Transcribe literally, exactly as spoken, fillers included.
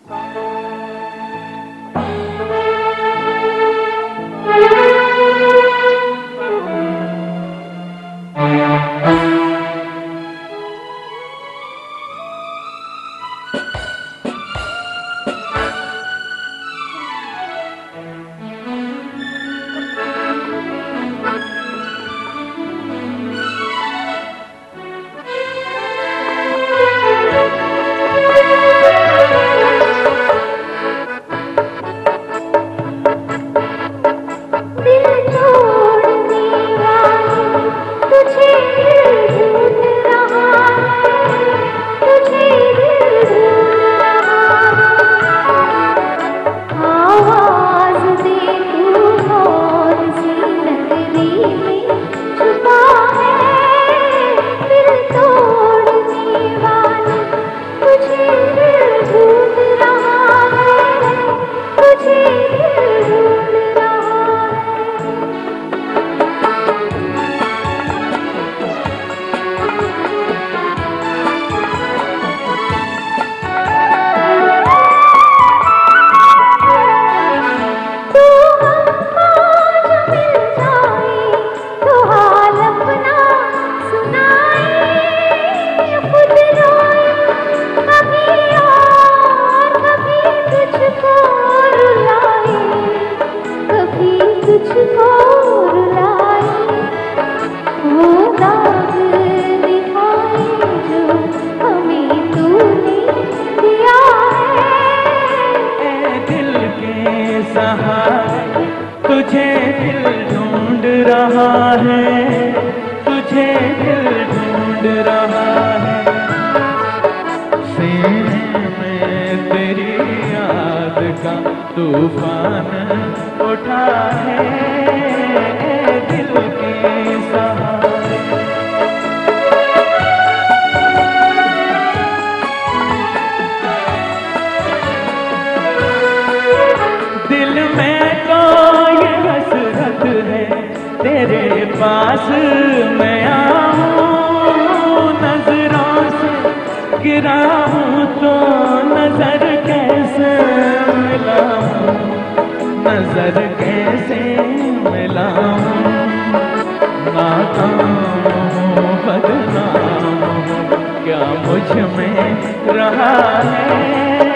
तुझे दिल ढूंढ रहा है, तुझे दिल ढूंढ रहा है, सीने में तेरी याद का तूफान उठा है, दिल के सहारे। दिल में तो ये हसरत है तेरे पास मैं आऊं, नजरों से गिरा हूं तो नजर कैसे मिलाऊं, नजर कैसे मिलाऊं, नाकाम हूं बदनाम हूं क्या मुझ में रहा है।